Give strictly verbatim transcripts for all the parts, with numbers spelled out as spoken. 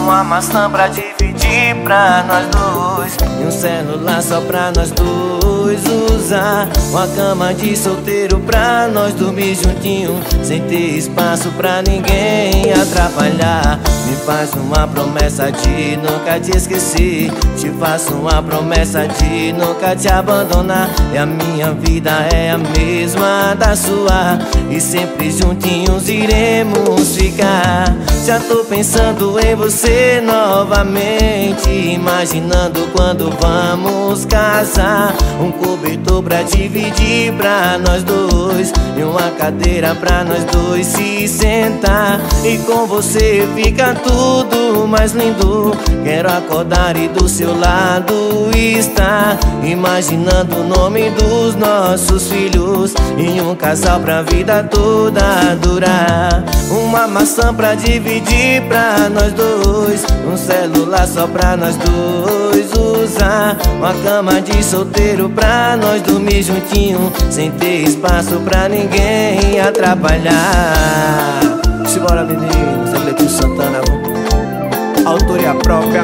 uma maçã pra dividir pra nós dois, e um celular só pra nós dois usar. Uma cama de solteiro pra nós dormir juntinho, sem ter espaço pra ninguém atrapalhar. Me faz uma promessa de nunca te esquecer, te faço uma promessa de nunca te abandonar. E a minha vida é a mesma da sua, e sempre juntinhos iremos ficar. Já tô pensando em você novamente, imaginando quando vamos casar. Um cobertor pra dividir pra nós dois, e uma cadeira pra nós dois se sentar. E com você fica tudo mais lindo. Quero acordar e do seu lado estar, imaginando o nome dos nossos filhos, e um casal pra vida toda durar. Uma maçã pra dividir pra nós dois, um celular só pra nós dois usar. Uma cama de solteiro pra nós dormir juntinho, sem ter espaço pra ninguém atrapalhar. Simbora, menino, Zé Cleiton Santana, autoria própria.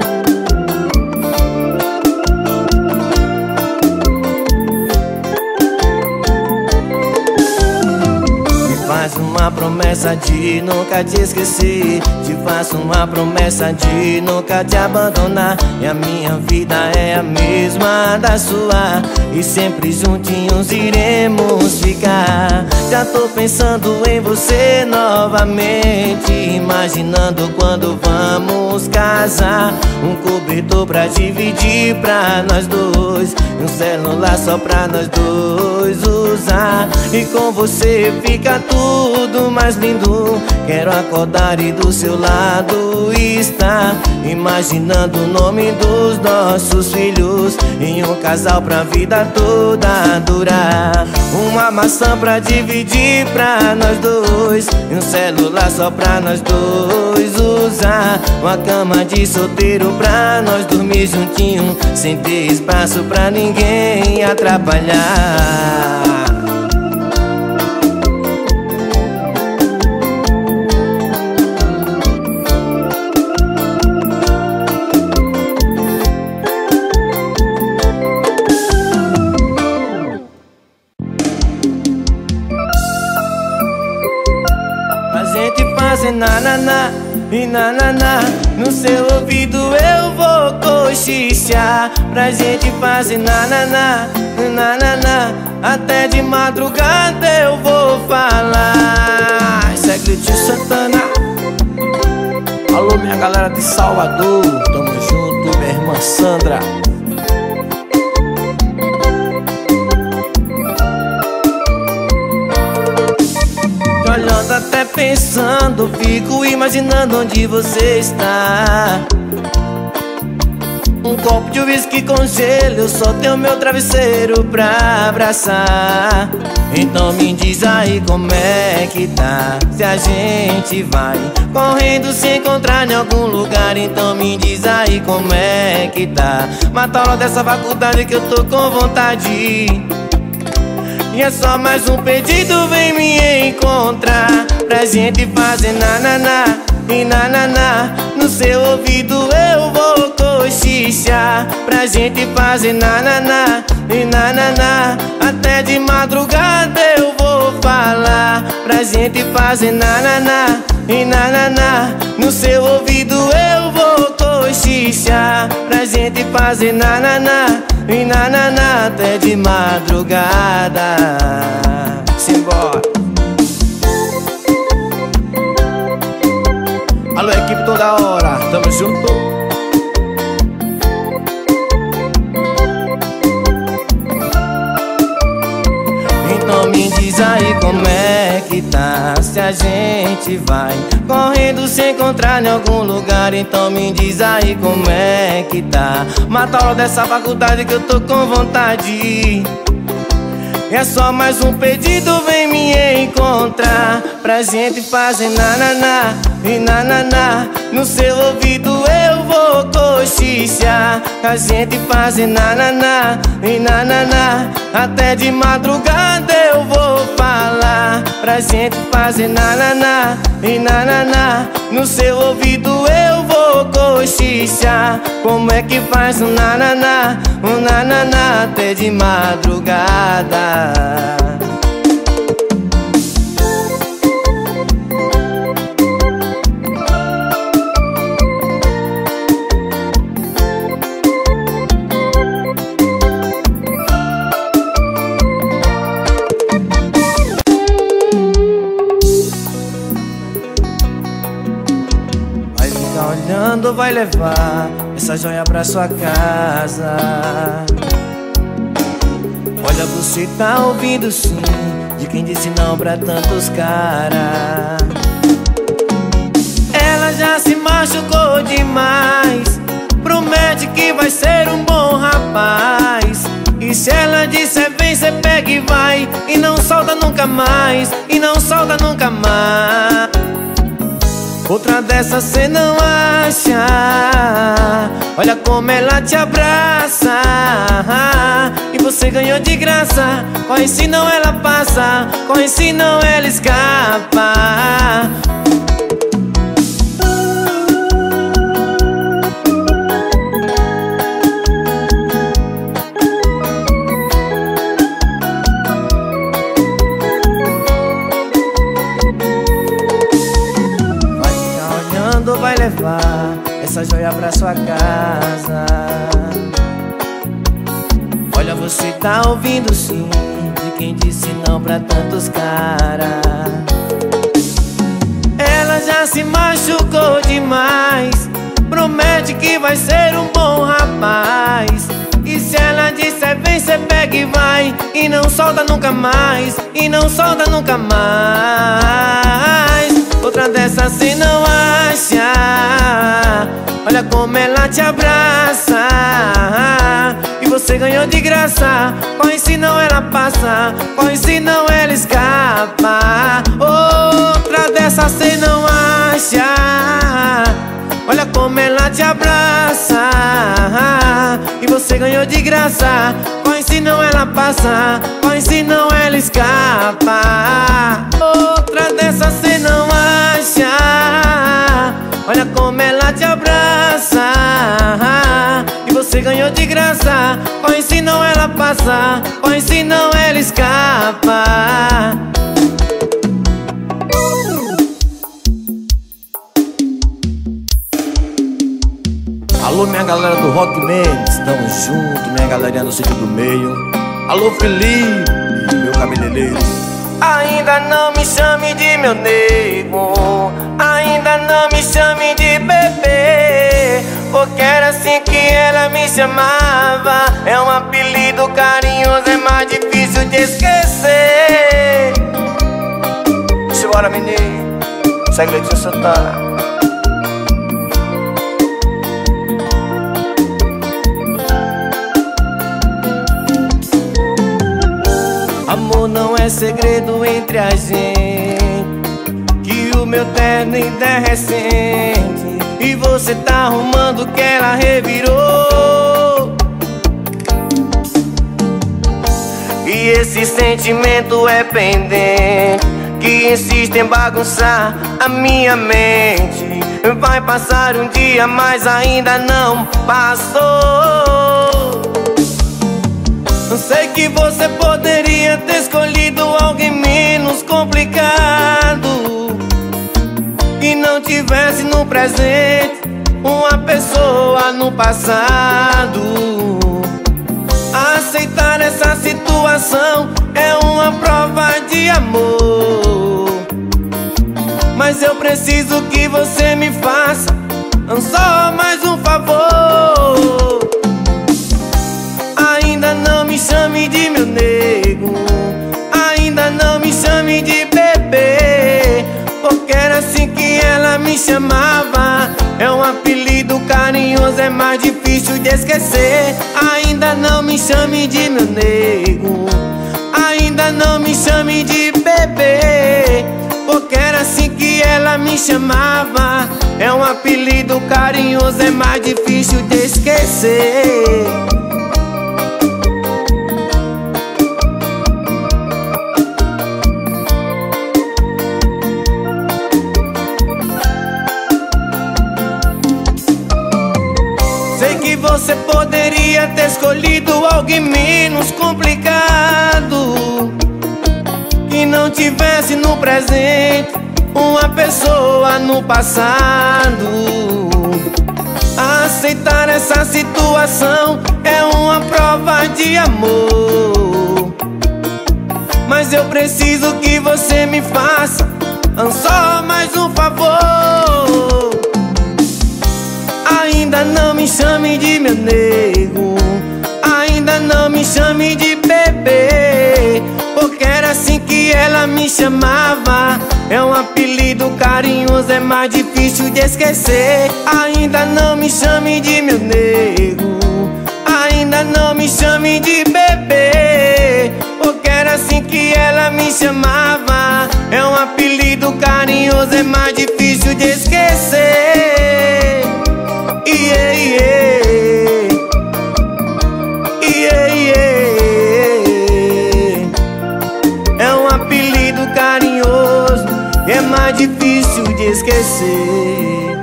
Faz uma promessa de nunca te esquecer, te faço uma promessa de nunca te abandonar. E a minha vida é a mesma da sua, e sempre juntinhos iremos ficar. Já tô pensando em você novamente, imaginando quando vamos casar. Um cobertor pra dividir pra nós dois, e um celular só pra nós dois usar. E com você fica tudo mais lindo. Quero acordar e do seu lado estar, imaginando o nome dos nossos filhos, e um casal pra vida toda durar. Uma maçã pra dividir pra nós dois, e um celular só pra nós dois usar. Uma cama de solteiro pra nós dormir juntinho, sem ter espaço pra ninguém atrapalhar. Nananá e nananá, no seu ouvido eu vou cochichar. Pra gente fazer nananá, nananá, até de madrugada eu vou falar. Isso é Cleiton Santana. Alô, minha galera de Salvador, tamo junto, minha irmã Sandra. Olhando até pensando, fico imaginando onde você está. Um copo de uísque com gelo, eu só tenho meu travesseiro pra abraçar. Então me diz aí como é que tá, se a gente vai correndo se encontrar em algum lugar. Então me diz aí como é que tá, mata a aula dessa faculdade que eu tô com vontade. E é só mais um pedido, vem me encontrar, pra gente fazer nananá e nananá. No seu ouvido eu vou cochichar, pra gente fazer nananá e nananá, até de madrugada eu vou falar. Pra gente fazer nananá e nananá, no seu ouvido eu vou cochichar, pra gente fazer nananá e nananá, até de madrugada. Simbora. Alô, equipe toda hora, tamo junto. Então me diz aí como é que tá, se a gente vai correndo se encontrar em algum lugar. Então me diz aí como é que tá, mata a aula dessa faculdade que eu tô com vontade. É só mais um pedido, vem me encontrar, pra gente fazer nananá e nananá. No seu ouvido eu vou vou cochichar, a gente fazer nananá e nananá. Até de madrugada eu vou falar, pra gente fazer nananá e nananá. No seu ouvido eu vou cochichar, como é que faz um nananá, um nananá até de madrugada. Olhando, vai levar essa joia pra sua casa. Olha, você tá ouvindo sim, de quem disse não pra tantos caras. Ela já se machucou demais, promete que vai ser um bom rapaz. E se ela disser vem, cê pega e vai, e não solta nunca mais, e não solta nunca mais. Outra dessa cê não acha, olha como ela te abraça. E você ganhou de graça, corre se não ela passa, corre se não ela escapa. Vai levar essa joia pra sua casa. Olha, você tá ouvindo sim, de quem disse não pra tantos caras. Ela já se machucou demais, promete que vai ser um bom rapaz. E se ela disser vem, cê pega e vai, e não solta nunca mais, e não solta nunca mais. Outra dessa cê não acha, olha como ela te abraça. E você ganhou de graça, corre se não ela passa, corre se não ela escapa. Outra dessa cê não acha, olha como ela te abraça. E você ganhou de graça, corre se não ela passa, corre se não ela escapa. Outra dessa cê não acha, olha como ela te abraça. E você ganhou de graça, corre se não ela passa, corre se não ela escapa. Alô, minha galera do Rock Mendes, tamo junto, minha galerinha do Sítio do Meio. Alô, Felipe, meu cabeleireiro. Ainda não me chame de meu nego, ainda não me chame de bebê, porque era assim que ela me chamava. É um apelido carinhoso, é mais difícil de esquecer. Simbora, menino, segue Letícia Santana. Amor, não é segredo entre a gente que o meu terno ainda é recente, e você tá arrumando que ela revirou. E esse sentimento é pendente, que insiste em bagunçar a minha mente. Vai passar um dia, mas ainda não passou. Sei que você poderia ter escolhido alguém menos complicado, que não tivesse no presente uma pessoa no passado. Aceitar essa situação é uma prova de amor, mas eu preciso que você me faça só mais um favor. Ainda não me chame de meu nego, ainda não me chame de bebê, porque era assim que ela me chamava. É um apelido carinhoso, é mais difícil de esquecer. Ainda não me chame de meu nego, ainda não me chame de bebê, porque era assim que ela me chamava. É um apelido carinhoso, é mais difícil de esquecer. Sei que você poderia ter escolhido alguém menos complicado, que não tivesse no presente uma pessoa no passado. Aceitar essa situação é uma prova de amor, mas eu preciso que você me faça só mais um favor. Ainda não me chame de meu nego, ainda não me chame de bebê, porque era assim que ela me chamava. É um apelido carinhoso, é mais difícil de esquecer. Ainda não me chame de meu nego, ainda não me chame de bebê, porque era assim que ela me chamava. É um apelido carinhoso, é mais difícil de esquecer. Yeah, yeah. Yeah, yeah. É um apelido carinhoso, é mais difícil de esquecer.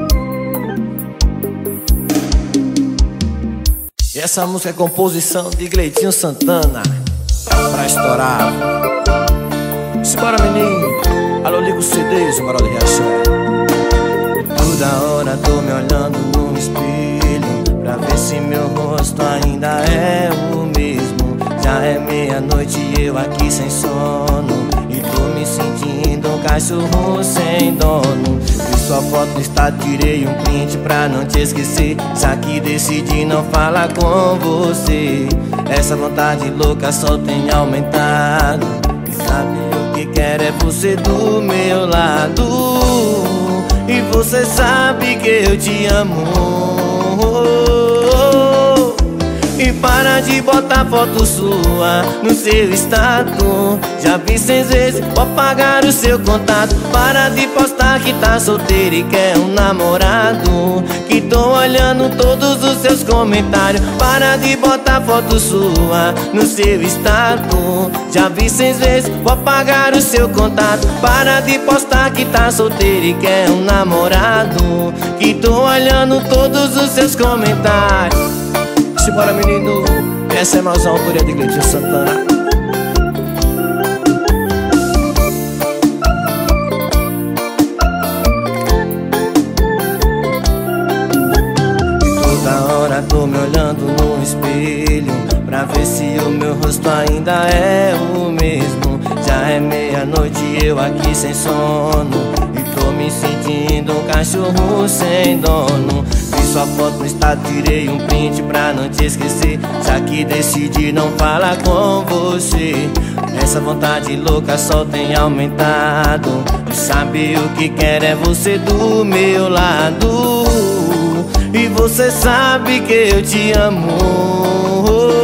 E essa música é composição de Gleitinho Santana, pra estourar. Simbora, menino. Alô, liga os C Ds, o Moral do Riachuelo. Toda hora tô me olhando no espelho pra ver se meu rosto ainda é o mesmo. Já é meia-noite e eu aqui sem sono, e tô me sentindo um cachorro sem dono. Vi sua foto no estado, tirei um print pra não te esquecer, já que decidi não falar com você. Essa vontade louca só tem aumentado, e sabe o que quero é você do meu lado. E você sabe que eu te amo. E para de botar foto sua no seu status. Já vi seis vezes, vou apagar o seu contato. Para de postar que tá solteiro e quer um namorado, que tô olhando todos os seus comentários. Para de botar foto sua no seu status. Já vi seis vezes, vou apagar o seu contato. Para de postar que tá solteiro e quer um namorado, que tô olhando todos os seus comentários. Simbora, menino. Essa é mais uma autoria de Gleitinho Santana. Toda hora tô me olhando no espelho pra ver se o meu rosto ainda é o mesmo. Já é meia-noite e eu aqui sem sono, e tô me sentindo um cachorro sem dono. Vi sua foto no estado, tirei um print pra não te esquecer, já que decidi não falar com você. Essa vontade louca só tem aumentado, e sabe o que quero é você do meu lado. E você sabe que eu te amo.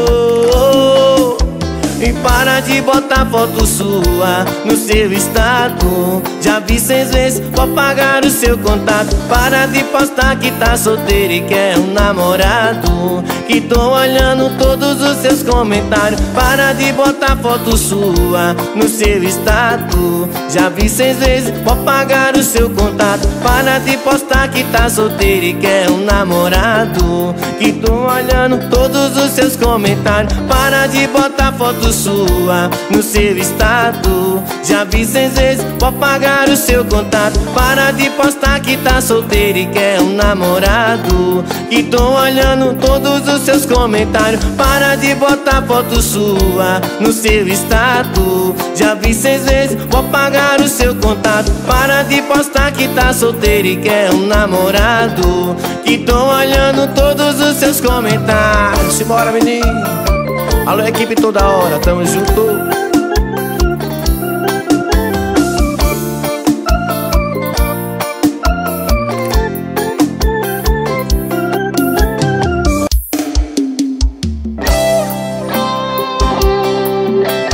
E para de botar foto sua no seu status. Já vi seis vezes, vou apagar o seu contato. Para de postar que tá solteiro e quer um namorado, que tô olhando todos os seus comentários. Para de botar foto sua no seu status. Já vi seis vezes, vou apagar o seu contato. Para de postar que tá solteiro e quer um namorado, que tô olhando todos os seus comentários. Para de botar foto sua no seu status. Já vi seis vezes, vou apagar o seu contato. Para de postar que tá solteiro e quer um namorado, que tô olhando todos os seus comentários. Para de botar foto sua no seu status. Já vi seis vezes, vou apagar o seu contato. Para de postar que tá solteiro e quer um namorado, que tô olhando todos os seus comentários. Simbora, menino. Alô, equipe toda hora, tamo junto.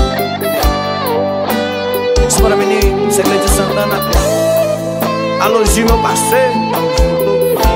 Simbora, menino. Segredo de Santana. Alô, Serginho, meu parceiro, tamo junto.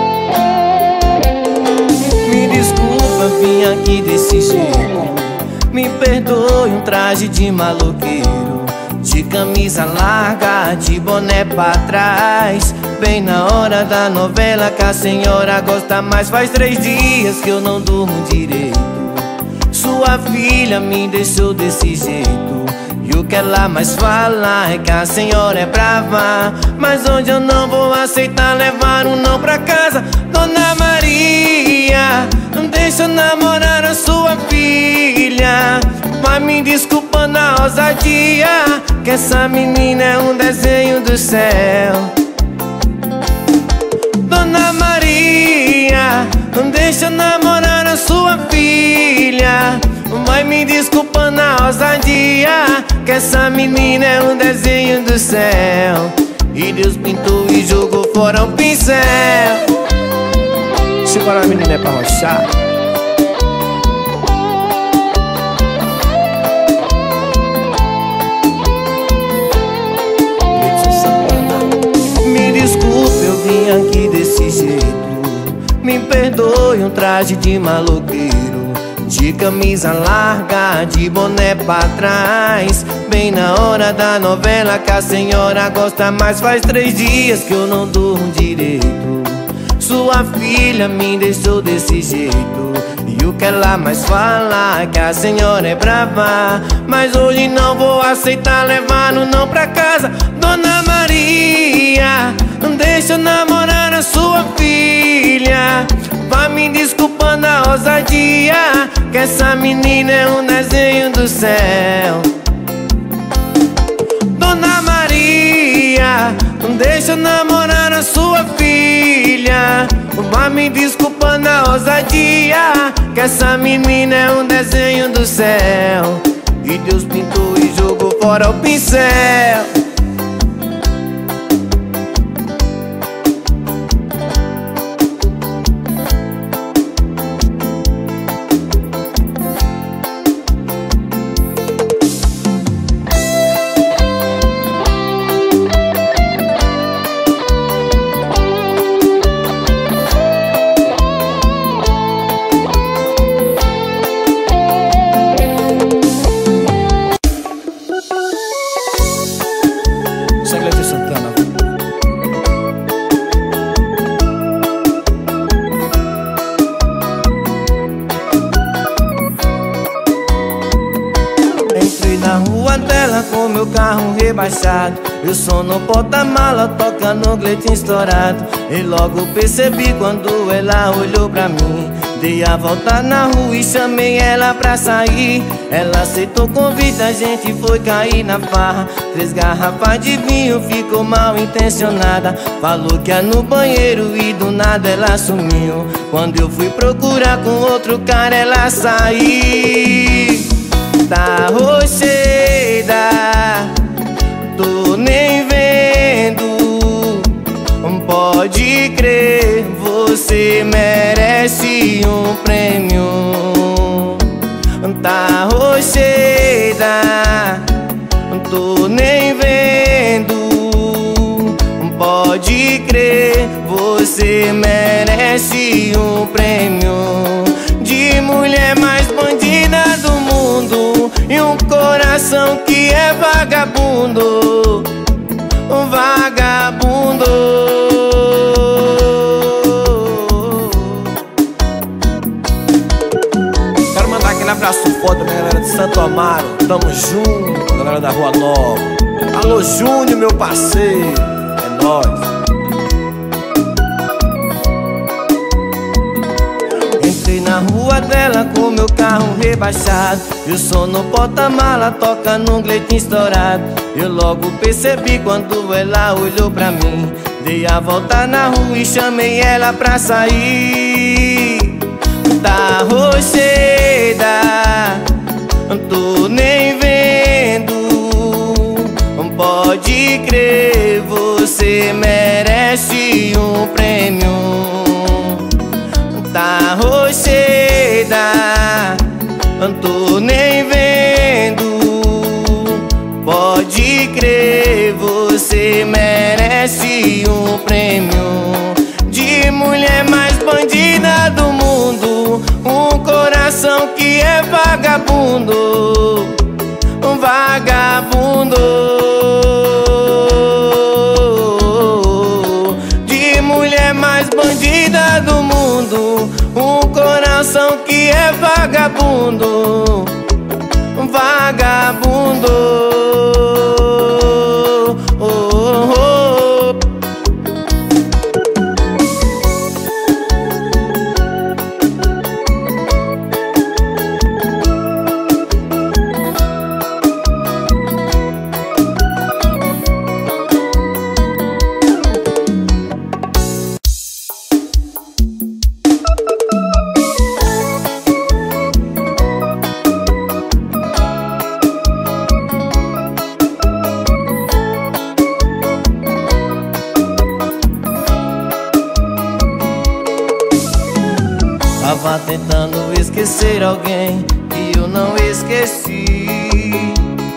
Me desculpa, vim aqui desse jeito. Me perdoe, um traje de maloqueiro, de camisa larga, de boné pra trás, bem na hora da novela que a senhora gosta mais. Faz três dias que eu não durmo direito. Sua filha me deixou desse jeito, e o que ela mais fala é que a senhora é brava. Mas hoje eu não vou aceitar levar um não pra casa. Dona Maria, deixa eu namorar a sua filha. Vai me desculpando a ousadia, que essa menina é um desenho do céu. Dona Maria, deixa eu namorar a sua filha. Vai me desculpando a ousadia, que essa menina é um desenho do céu. E Deus pintou e jogou fora o pincel. Se agora a menina é pra rochar. Me desculpe, eu vim aqui desse jeito. Me perdoe, um traje de maloqueiro, de camisa larga, de boné pra trás, bem na hora da novela que a senhora gosta mais. Faz três dias que eu não durmo direito. Sua filha me deixou desse jeito, e o que ela mais fala é que a senhora é brava. Mas hoje não vou aceitar levar um não pra casa. Dona Maria, deixa eu namorar a sua filha. Vai me desculpando a ousadia, que essa menina é um desenho do céu. Dona Maria, deixa eu namorar a sua filha. Vai me desculpando a ousadia, que essa menina é um desenho do céu. E Deus pintou e jogou fora o pincel. Com meu carro rebaixado, eu sou no porta-mala, toca no Gleitinho estourado. E logo percebi quando ela olhou pra mim. Dei a volta na rua e chamei ela pra sair. Ela aceitou o convite, a gente foi cair na farra. Três garrafas de vinho, ficou mal intencionada. Falou que ia no banheiro e do nada ela sumiu. Quando eu fui procurar com outro cara, ela saiu. Tá rocheida, tô nem vendo. Pode crer, você merece um prêmio. Tá rocheida, tô nem vendo. Pode crer, você merece um prêmio. De mulher mais bandida do mundo, e um coração que é vagabundo. Vagabundo. Quero mandar aquele abraço foda pra galera de Santo Amaro. Tamo junto, galera da Rua Nova. Alô Júnior, meu parceiro, é nóis. Entrei na rua dela com meu carro rebaixado, e o som no porta-mala toca num Gleitinho estourado. Eu logo percebi quando ela olhou pra mim. Dei a volta na rua e chamei ela pra sair. Tá rocheida, tô nem vendo. Pode crer, você merece um prêmio. Tá rocheida, tô nem vendo. Pode crer, você merece um prêmio de mulher mais bandida do mundo. Um coração que é vagabundo, um vagabundo. De mulher mais bandida do mundo, um coração que é vagabundo, um vagabundo. Oh, oh, oh. Tava tentando esquecer alguém que eu não esqueci.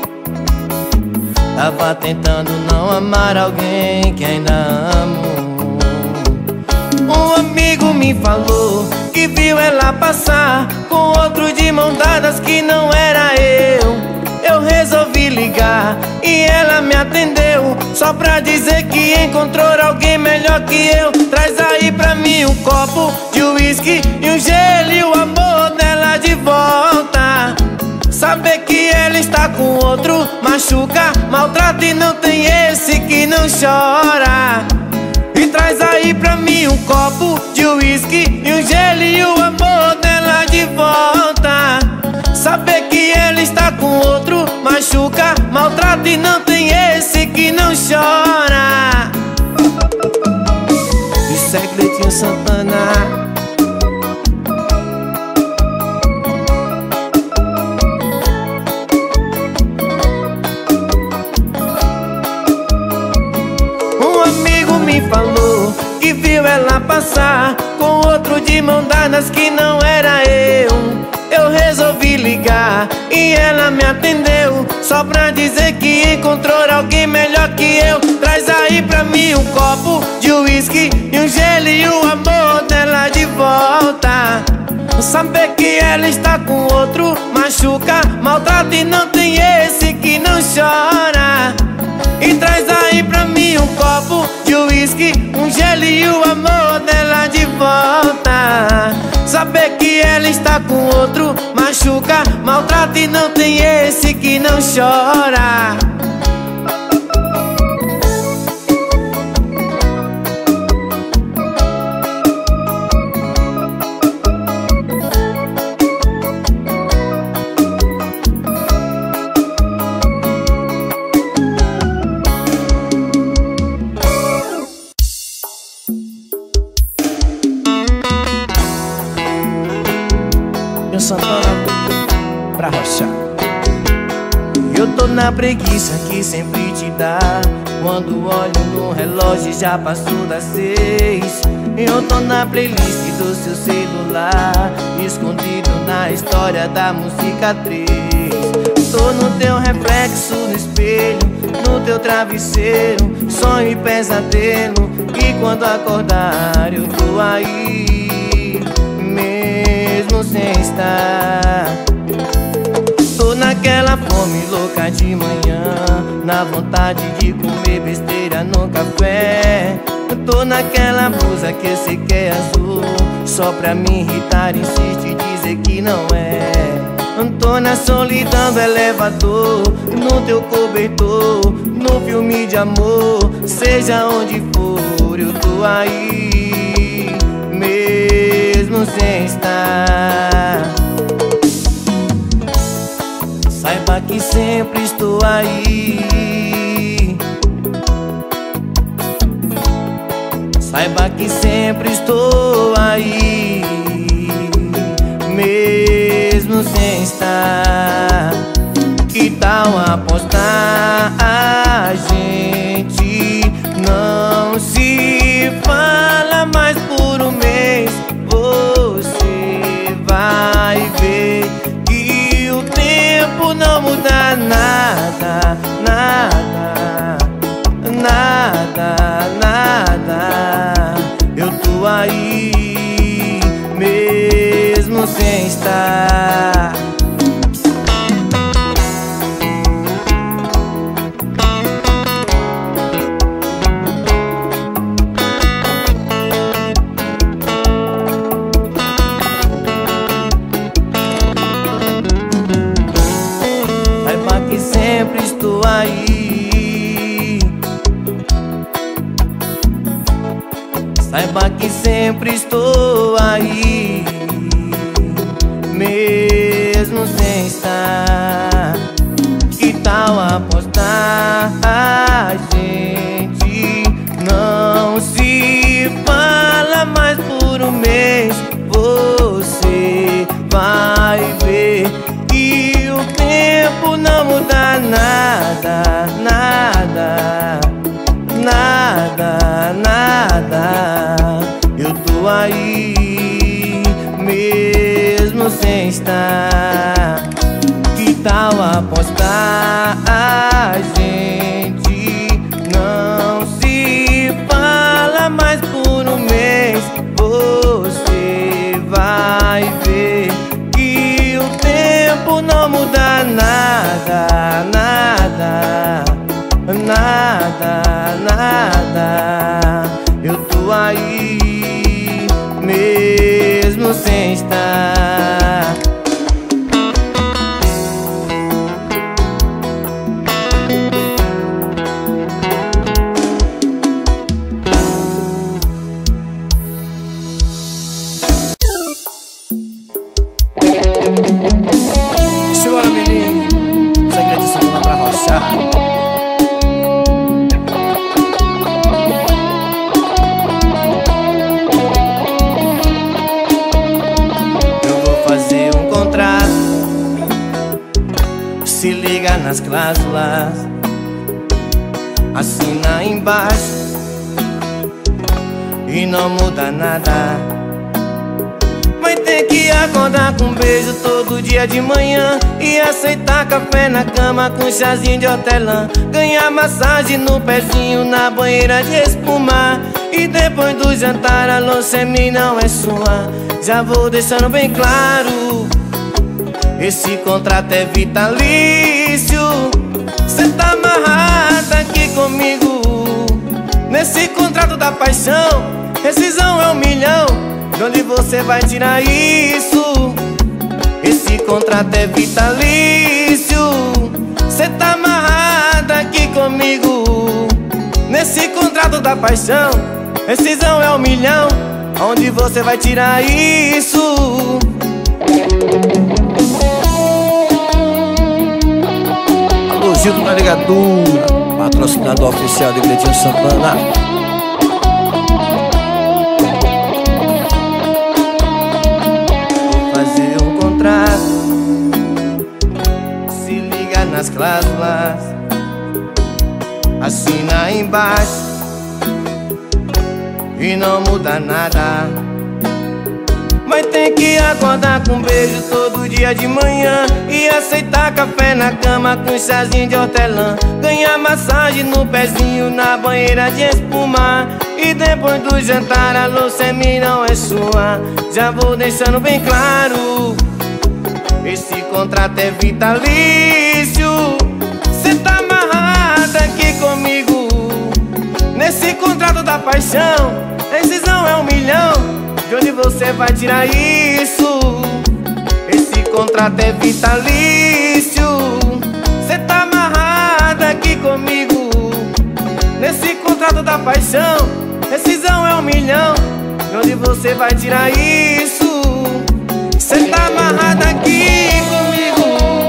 Tava tentando não amar alguém que ainda amo. Um amigo me falou que viu ela passar com outro de mão dadas, que não era eu. Eu resolvi ligar e ela me atendeu, só pra dizer que encontrou alguém melhor que eu. Traz aí pra mim um copo de uísque e um gelo e o amor dela de volta. Saber que ela está com outro machuca, maltrata, e não tem esse que não chora. E traz aí pra mim um copo de uísque e um gelo e o amor dela de volta. Saber que ela está com outro machuca, maltrata, e não tem esse que não chora. Isso é Gleitinho Santana. Um amigo me falou que viu ela passar com outro de mão dadas, que não era eu. Eu resolvi ligar e ela me atendeu, só pra dizer que encontrou alguém melhor que eu. Traz aí pra mim um copo de uísque e um gelo e o amor dela de volta. Saber que ela está com outro machuca, maltrata, e não tem esse que não chora. E traz aí pra mim um copo de uísque, um gelo e o amor dela de volta. Saber que ela está com outro machuca, maltrata, e não tem esse que não chora. Santana pra rochar. Eu tô na preguiça que sempre te dá, quando olho no relógio já passou das seis. Eu tô na playlist do seu celular, escondido na história da música três. Tô no teu reflexo no espelho, no teu travesseiro, sonho e pesadelo, e quando acordar eu tô aí, mesmo sem estar. Tô naquela fome louca de manhã, na vontade de comer besteira no café. Tô naquela blusa que eu sei que é azul, só pra me irritar insiste dizer que não é. Tô na solidão do elevador, no teu cobertor, no filme de amor, seja onde for eu tô aí, mesmo sem estar. Saiba que sempre estou aí, saiba que sempre estou aí, mesmo sem estar. Que tal apostar? A gente não se fala mais por um mês. Você vai ver que o tempo não muda nada, nada, nada, nada. aí, mesmo sem estar. Saiba que sempre estou aí. Saiba que sempre estou aí, mesmo sem estar. Que tal apostar? A gente não se fala mais por um mês. Você vai ver que o tempo não muda nada, nada, nada, nada. Eu tô aí, mesmo sem estar. Que tal apostar? A gente não se fala mais por um mês. Você vai ver que o tempo não muda nada, nada, nada, nada. Eu tô aí, mesmo sem estar. Segura, menino, segredo de segunda pra rochar. Se liga nas cláusulas, assina embaixo e não muda nada. Vai ter que acordar com um beijo todo dia de manhã e aceitar café na cama com chazinho de hortelã. Ganhar massagem no pezinho na banheira de espuma. E depois do jantar a leucemia não é sua. Já vou deixando bem claro, esse contrato é vitalício. Cê tá amarrada aqui comigo nesse contrato da paixão. Rescisão é um milhão, de onde você vai tirar isso? Esse contrato é vitalício. Cê tá amarrada aqui comigo nesse contrato da paixão. Rescisão é um milhão, onde você vai tirar isso? Alô, Gildo na ligadura, patrocinador oficial de Gletinho Santana. Vou fazer um contrato, se liga nas cláusulas, assina embaixo e não muda nada. Vai ter que acordar com um beijo todo dia de manhã e aceitar café na cama com chazinho de hortelã. Ganhar massagem no pezinho na banheira de espuma. E depois do jantar a leucemia não é sua. Já vou deixando bem claro, esse contrato é vitalício. Cê tá amarrada aqui comigo nesse contrato da paixão. Rescisão é um milhão, de onde você vai tirar isso? Esse contrato é vitalício. Cê tá amarrada aqui comigo nesse contrato da paixão. Rescisão é um milhão, de onde você vai tirar isso? Cê tá amarrada aqui comigo.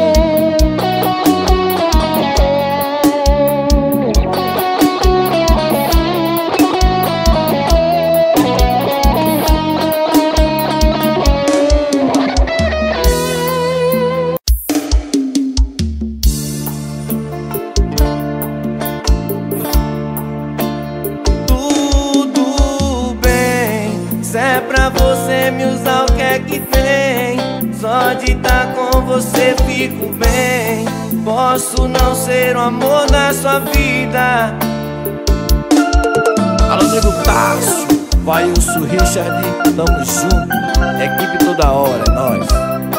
Você me usar, o que é que tem? Só de estar com você fico bem. Posso não ser o amor da sua vida. Alô, nego Tássio, Vailson, Richard, tamo junto. Equipe toda hora, é nóis.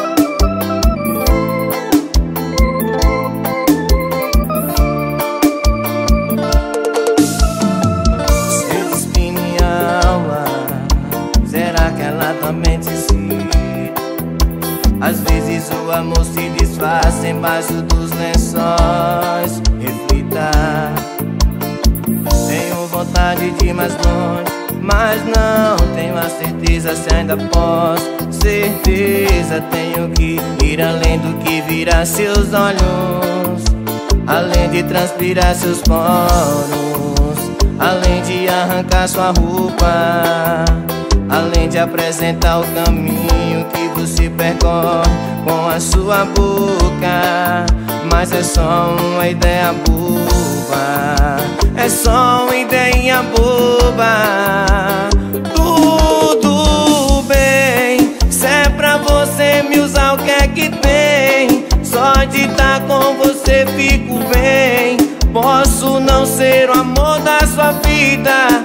Você despide minha alma, será que ela também te ensina? Às vezes o amor se desfaz embaixo dos lençóis. Reflita, tenho vontade de ir mais longe, mas não tenho a certeza se ainda posso. Certeza, tenho que ir além do que virar seus olhos, além de transpirar seus poros, além de arrancar sua roupa, além de apresentar o caminho que você percorre com a sua boca. Mas é só uma ideia boba, é só uma ideia boba. Tudo bem, se é pra você me usar, o que é que tem? Só de estar com você fico bem. Posso não ser o amor da sua vida,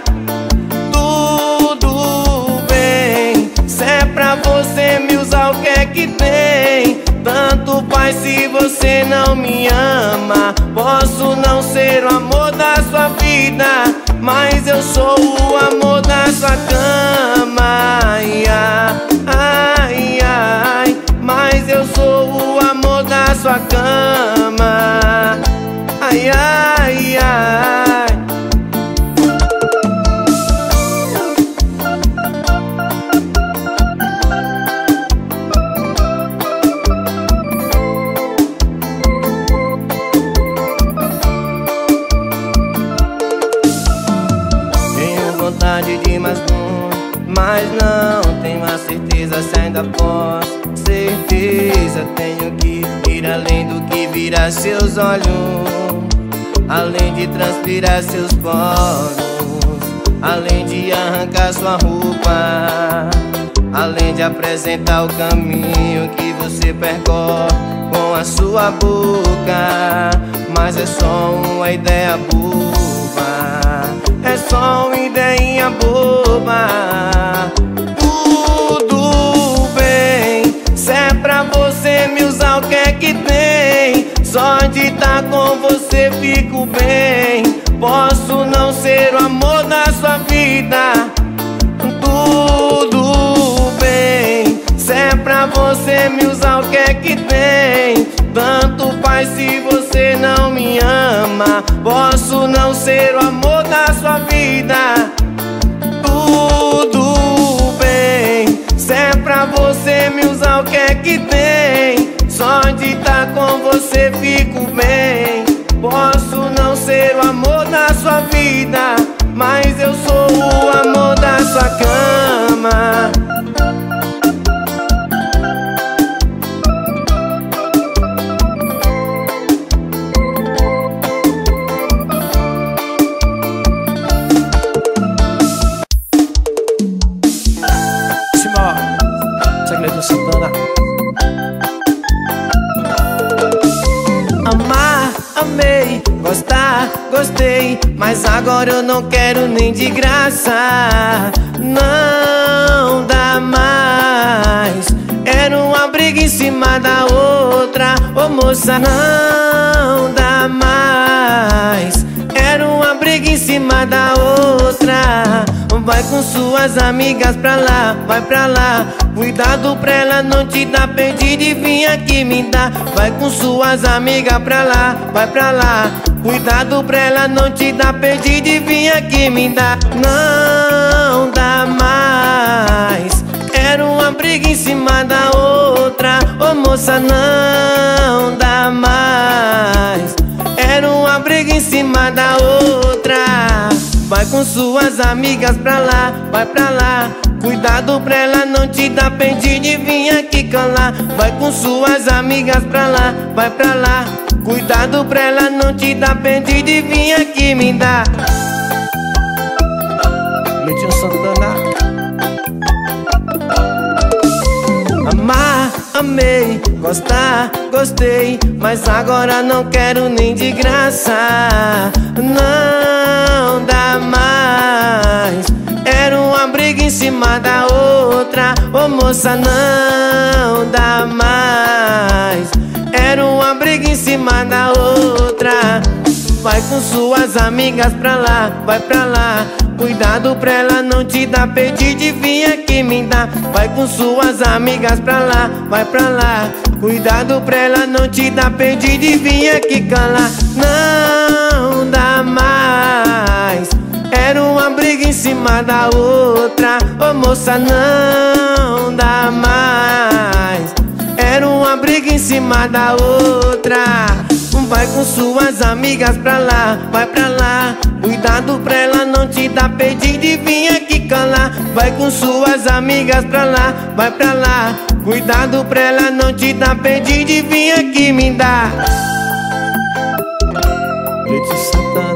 tudo bem. Se é pra você me usar, o que é que tem? Tanto faz se você não me ama. Posso não ser o amor da sua vida, mas eu sou o amor da sua cama. Ai, ai, ai, mas eu sou o amor da sua cama. Ai, ai, ai. Vontade de ir mais longe, mas não tenho a certeza se ainda posso. Certeza, tenho que ir além do que virar seus olhos, além de transpirar seus poros, além de arrancar sua roupa, além de apresentar o caminho que você percorre com a sua boca. Mas é só uma ideia boba, é só uma ideia boba. Tudo bem, se é pra você me usar, o que é que tem? Só de estar com você fico bem. Posso não ser o amor da sua vida, tudo bem. Se é pra você me usar, o que é que tem? Tanto faz se você não me ama. Posso não ser o amor da sua vida, tudo bem. Se é pra você me usar, o que é que tem? Só de estar com você fico bem. Posso não ser o amor da sua vida, mas eu sou o amor da sua cama. Santana. Amar, amei, gostar, gostei, mas agora eu não quero nem de graça. Não dá mais, era uma briga em cima da outra. Ô moça, não dá mais, era uma briga em cima da outra. Vai com suas amigas pra lá, vai pra lá. Cuidado pra ela não te dar perdido e vim aqui me dar. Vai com suas amigas pra lá, vai pra lá. Cuidado pra ela não te dar perdido e vim aqui me dar. Não dá mais, era uma briga em cima da outra. Ô moça, não dá mais, era uma briga em cima da outra. Vai com suas amigas pra lá, vai pra lá. Cuidado pra ela não te dar perdido e vim aqui calar. Vai com suas amigas pra lá, vai pra lá. Cuidado pra ela não te dar perdido e vim aqui me dar. Leitinho Santana. Amar, amei, gostar, gostei, mas agora não quero nem de graça. Não dá mais, era uma briga cima da outra. Ô moça, não dá mais. Era uma briga em cima da outra. Vai com suas amigas pra lá, vai pra lá. Cuidado pra ela não te dar, pedir de vir aqui me dá. Vai com suas amigas pra lá, vai pra lá. Cuidado pra ela não te dar, pedir de vir aqui calar. Não dá mais. Era uma briga em cima da outra. Ô moça, não dá mais. Era uma briga em cima da outra. Vai com suas amigas pra lá, vai pra lá. Cuidado pra ela não te dar, pedir de vir aqui calar. Vai com suas amigas pra lá, vai pra lá. Cuidado pra ela não te dar, pedir de vir aqui me dar. Leite Santana.